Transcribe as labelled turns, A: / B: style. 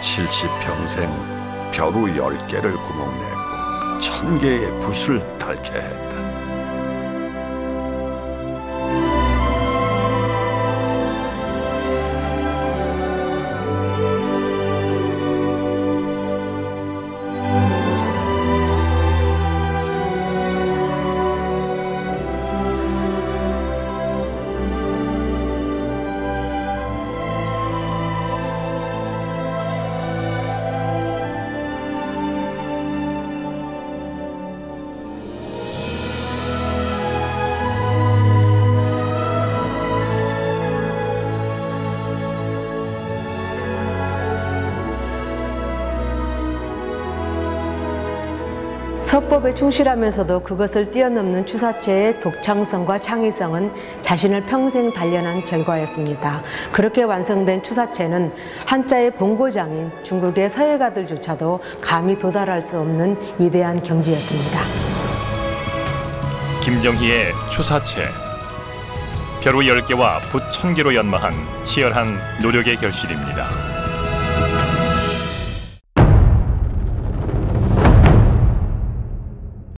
A: 70평생 벼루 10개를 구멍내고 1000개의 붓을 닳게 했다.
B: 서법에 충실하면서도 그것을 뛰어넘는 추사체의 독창성과 창의성은 자신을 평생 단련한 결과였습니다. 그렇게 완성된 추사체는 한자의 본고장인 중국의 서예가들조차도 감히 도달할 수 없는 위대한 경지였습니다.
C: 김정희의 추사체. 벼루 10개와 붓 1000개로 연마한 치열한 노력의 결실입니다.